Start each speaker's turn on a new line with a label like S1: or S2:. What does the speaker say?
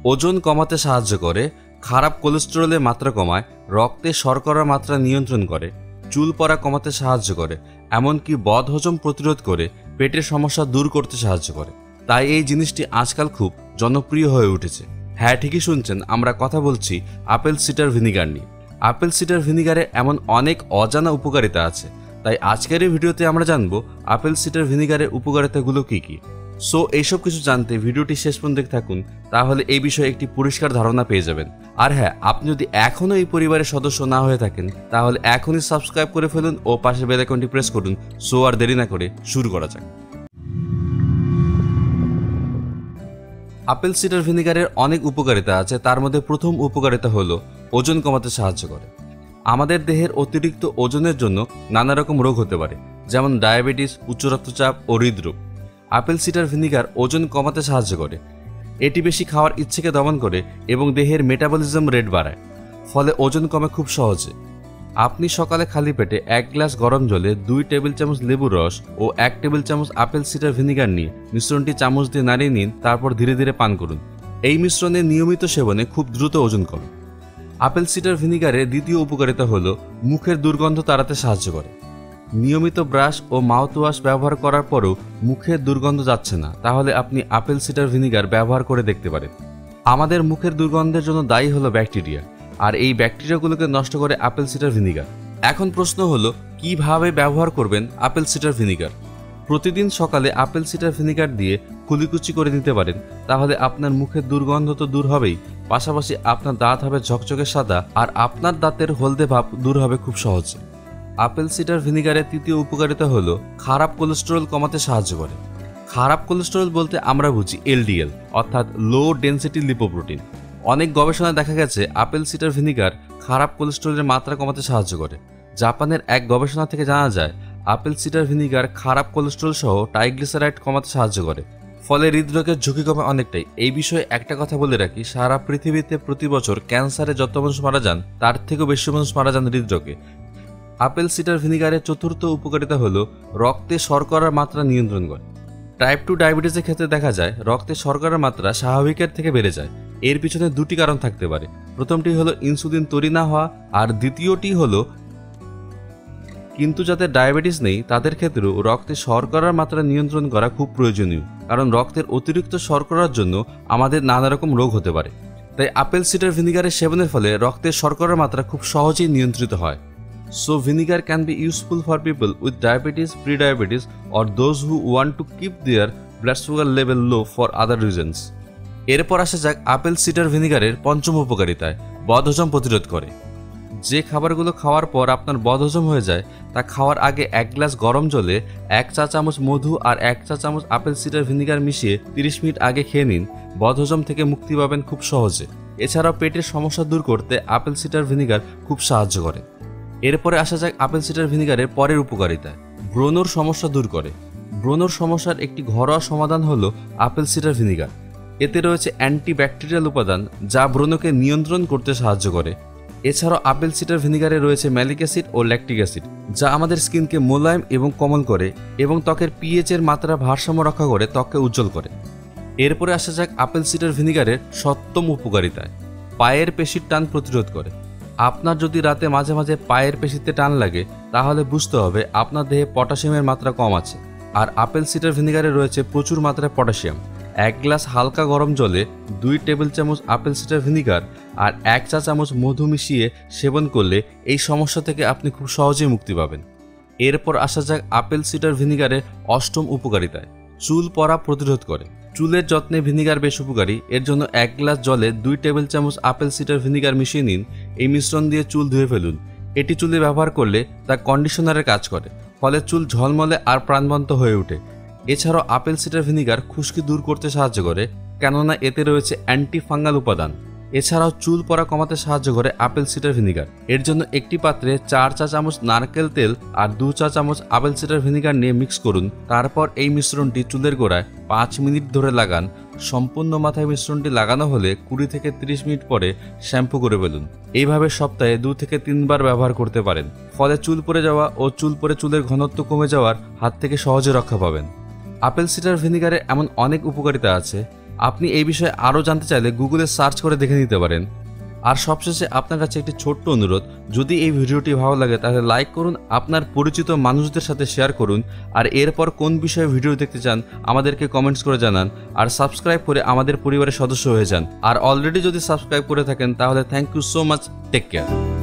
S1: ওজন কমাতে সাহায্য করে, খারাপ কোলেস্টেরলের মাত্রা কমায়, রক্তে শর্করার মাত্রা নিয়ন্ত্রণ করে, চুল পড়া কমাতে সাহায্য করে, এমনকি বদহজম প্রতিরোধ করে, পেটের সমস্যা দূর করতে সাহায্য করে। তাই এই জিনিসটি আজকাল খুব জনপ্রিয় হয়ে উঠেছে। হ্যাঁ, ঠিকই শুনছেন, আমরা কথা বলছি আপেল সিডার ভিনিগার নিয়ে। আপেল সিডার ভিনিগারে এমন অনেক অজানা উপকারিতা আছে, তাই আজকের এই ভিডিওতে আমরা জানবো আপেল সিডার ভিনিগারের উপকারিতাগুলো কী কী। সো এইসব কিছু জানতে ভিডিওটি শেষ পর্যন্ত দেখতে থাকুন, তাহলে এই বিষয়ে একটি পরিষ্কার ধারণা পেয়ে যাবেন। আর হ্যাঁ, আপনি যদি এখনও এই পরিবারের সদস্য না হয়ে থাকেন তাহলে এখনই সাবস্ক্রাইব করে ফেলুন ও পাশের বেল আইকনটি প্রেস করুন। সো আর দেরি না করে শুরু করা যাক। আপেল সিডার ভিনিগারের অনেক উপকারিতা আছে, তার মধ্যে প্রথম উপকারিতা হলো ওজন কমাতে সাহায্য করে। আমাদের দেহের অতিরিক্ত ওজনের জন্য নানা রকম রোগ হতে পারে, যেমন ডায়াবেটিস, উচ্চ রক্তচাপ ও হৃদরোগ। আপেল সিডার ভিনিগার ওজন কমাতে সাহায্য করে। এটি বেশি খাওয়ার ইচ্ছেকে দমন করে এবং দেহের মেটাবলিজম রেট বাড়ায়, ফলে ওজন কমে খুব সহজে। আপনি সকালে খালি পেটে 1 গ্লাস গরম জলে 2 টেবিল চামচ লেবুর রস ও 1 টেবিল চামচ আপেল সিডার ভিনিগার নিয়ে মিশ্রণটি চামচ দিয়ে নাড়িয়ে নিন, তারপর ধীরে ধীরে পান করুন। এই মিশ্রণের নিয়মিত সেবনে খুব দ্রুত ওজন কমে। আপেল সিডার ভিনিগারের দ্বিতীয় উপকারিতা হলো মুখের দুর্গন্ধ তাড়াতে সাহায্য করে। নিয়মিত ব্রাশ ও মাউথওয়াশ ব্যবহার করার পরও মুখের দুর্গন্ধ যাচ্ছে না, তাহলে আপনি আপেল সিডার ভিনিগার ব্যবহার করে দেখতে পারেন। আমাদের মুখের দুর্গন্ধের জন্য দায়ী হলো ব্যাকটেরিয়া, আর এই ব্যাকটেরিয়াগুলোকে নষ্ট করে আপেল সিডার ভিনিগার। এখন প্রশ্ন হলো, কিভাবে ব্যবহার করবেন আপেল সিডার ভিনিগার? প্রতিদিন সকালে আপেল সিডার ভিনিগার দিয়ে কুলিকুচি করে নিতে পারেন, তাহলে আপনার মুখের দুর্গন্ধ তো দূর হবেই, পাশাপাশি আপনার দাঁত হবে ঝকঝকে সাদা আর আপনার দাঁতের হলদে ভাব দূর হবে খুব সহজে। আপেল সিডার ভিনিগারের তৃতীয় উপকারিতা হলো খারাপ কোলেস্টেরল কমাতে সাহায্য করে। খারাপ কোলেস্টেরল বলতে আমরা বুঝি এলডিএল, অর্থাৎ লো ডেনসিটি লিপোপ্রোটিন। অনেক গবেষণায় দেখা গেছে আপেল সিডার ভিনিগার খারাপ কোলেস্টেরলের মাত্রা কমাতে সাহায্য করে। জাপানের এক গবেষণা থেকে জানা যায় আপেল সিডার ভিনিগার খারাপ কোলেস্টেরল সহ ট্রাইগ্লিসারাইড কমাতে সাহায্য করে, ফলে হৃদরোগের ঝুঁকি কমে অনেকটাই। এই বিষয়ে একটা কথা বলে রাখি, সারা পৃথিবীতে প্রতি বছর ক্যান্সারে যত মানুষ মারা যান তার থেকেও বেশি মানুষ মারা যান হৃদরোগে। আপেল সিডার ভিনিগারের চতুর্থ উপকারিতা হলো রক্তে শর্করার মাত্রা নিয়ন্ত্রণ করে। টাইপ 2 ডায়াবেটিসের ক্ষেত্রে দেখা যায় রক্তে শর্করার মাত্রা স্বাভাবিকের থেকে বেড়ে যায়। এর পিছনে দুটি কারণ থাকতে পারে। প্রথমটি হলো ইনসুলিন তৈরি না হওয়া, আর দ্বিতীয়টি হলো কিন্তু যাদের ডায়াবেটিস নেই তাদের ক্ষেত্রেও রক্তে শর্করার মাত্রা নিয়ন্ত্রণ করা খুব প্রয়োজনীয়, কারণ রক্তের অতিরিক্ত শর্করার জন্য আমাদের নানা রকম রোগ হতে পারে। তাই আপেল সিডার ভিনিগারের সেবনের ফলে রক্তের শর্করার মাত্রা খুব সহজেই নিয়ন্ত্রিত হয়। So vinegar can be useful for people with diabetes, pre-diabetes or those who want to keep their blood sugar level low for other reasons. এরপর আসা যাক আপেল সিডার ভিনিগারের পঞ্চম উপকারিতায়, বদহজম প্রতিরোধ করে। যে খাবারগুলো খাওয়ার পর আপনার বদহজম হয়ে যায় তা খাওয়ার আগে 1 গ্লাস গরম জলে 1 চা চামচ মধু আর 1 চা চামচ আপেল সিডার ভিনিগার মিশিয়ে 30 মিনিট আগে খেয়ে নিন। বদহজম থেকে মুক্তি পাবেন খুব সহজে। এছাড়াও পেটের সমস্যা দূর করতে আপেল সিডার ভিনিগার খুব সাহায্য করে। এরপরে আসা যাক আপেল সিডার ভিনিগারের পরের উপকারিতা, ব্রণর সমস্যা দূর করে। ব্রণর সমস্যার একটি ঘরোয়া সমাধান হলো আপেল সিডার ভিনিগার। এতে রয়েছে অ্যান্টিব্যাকটেরিয়াল উপাদান যা ব্রণকে নিয়ন্ত্রণ করতে সাহায্য করে। এছাড়াও আপেল সিডার ভিনিগারে রয়েছে ম্যালিক অ্যাসিড ও ল্যাকটিক অ্যাসিড, যা আমাদের স্কিনকে মোলায়েম এবং কোমল করে এবং ত্বকের পিএইচ এর মাত্রা ভারসাম্য রক্ষা করে ত্বককে উজ্জ্বল করে। এরপরে আসা যাক আপেল সিডার ভিনিগারের সপ্তম উপকারিতায়, পায়ের পেশির টান প্রতিরোধ করে। আপনার যদি রাতে মাঝে মাঝে পায়ের পেশিতে টান লাগে তাহলে বুঝতে হবে আপনার দেহে পটাশিয়ামের মাত্রা কম আছে। আর আপেল সিডার ভিনিগারে রয়েছে প্রচুর মাত্রায় পটাশিয়াম। 1 গ্লাস হালকা গরম জলে 2 টেবিল চামচ আপেল সিডার ভিনিগার আর 1 চা চামচ মধু মিশিয়ে সেবন করলে এই সমস্যা থেকে আপনি খুব সহজেই মুক্তি পাবেন। এরপর আসা যাক আপেল সিডার ভিনিগারের অষ্টম উপকারিতায়, চুল পড়া প্রতিরোধ করে। চুলের যত্নে ভিনিগার বেশ উপকারী। এর জন্য 1 গ্লাস জলে 2 টেবিল চামচ আপেল সিডার ভিনিগার মিশিয়ে নিন। এই মিশ্রণ দিয়ে চুল ধুয়ে ফেলুন। এটি চুলে ব্যবহার করলে তা কন্ডিশনারের কাজ করে, ফলে চুল ঝলমলে আর প্রাণবন্ত হয়ে ওঠে। এছাড়াও আপেল সিডার ভিনিগার খুশকি দূর করতে সাহায্য করে, কেননা এতে রয়েছে অ্যান্টি ফাঙ্গাল উপাদান। এছাড়াও চুল পড়া কমাতে সাহায্য করে আপেল সিডার ভিনিগার। এর জন্য একটি পাত্রে 4 চা চামচ নারকেল তেল আর 2 চা চামচ আপেল সিডার ভিনিগার নিয়ে মিক্স করুন। তারপর এই মিশ্রণটি চুলের গোড়ায় 5 মিনিট ধরে লাগান। সম্পূর্ণ মাথায় মিশ্রণটি লাগানো হলে 20 থেকে 30 মিনিট পরে শ্যাম্পু করে ফেলুন। এইভাবে সপ্তাহে 2 থেকে 3 বার ব্যবহার করতে পারেন, ফলে চুল পড়ে যাওয়া ও চুল পড়ে চুলের ঘনত্ব কমে যাওয়ার হাত থেকে সহজে রক্ষা পাবেন। আপেল সিডার ভিনিগারে এমন অনেক উপকারিতা আছে, আপনি এই বিষয়ে আরও জানতে চাইলে গুগলে সার্চ করে দেখে নিতে পারেন। আর সবশেষে আপনার কাছে একটি ছোট্ট অনুরোধ, যদি এই ভিডিওটি ভালো লাগে তাহলে লাইক করুন, আপনার পরিচিত মানুষদের সাথে শেয়ার করুন, আর এরপর কোন বিষয়ে ভিডিও দেখতে চান আমাদেরকে কমেন্টস করে জানান, আর সাবস্ক্রাইব করে আমাদের পরিবারের সদস্য হয়ে যান। আর অলরেডি যদি সাবস্ক্রাইব করে থাকেন তাহলে thank you so much, take care.